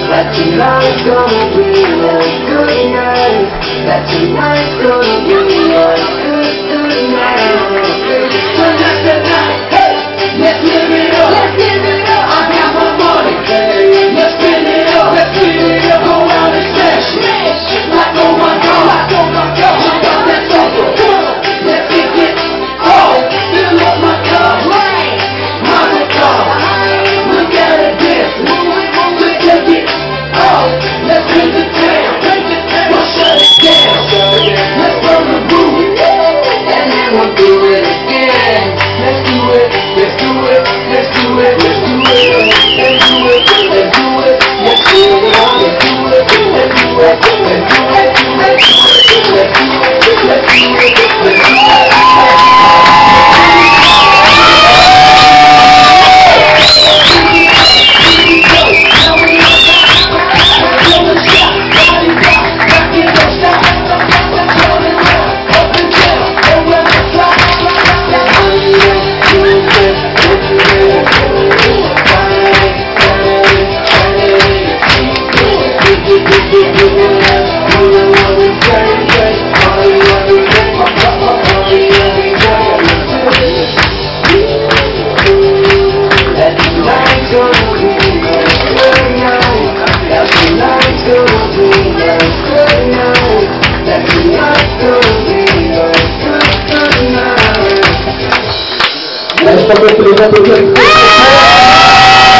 That tonight's gonna be a good night. That tonight's gonna be a good night. Tonight's the night. Hey, let's live it up. Let's live it up. I got my money. Let's spin it up. Let's spin it up. Go out and smash it. Like oh my God. Like oh my God. We got that sucker. Let's kick it. Oh, fill up my cup. My car. We gotta dance. Let's take it. Oh, let's bring the town. We'll shut it down. Let's burn the roof. And then we'll do it again. Let's do it. Let's do it. Let's do it. Let's do it. Let's do it. Let's do it. Let's do it. Let's do it. Let's do it. Let's do it. Let's do it. Let's do it. Let's do it. Porque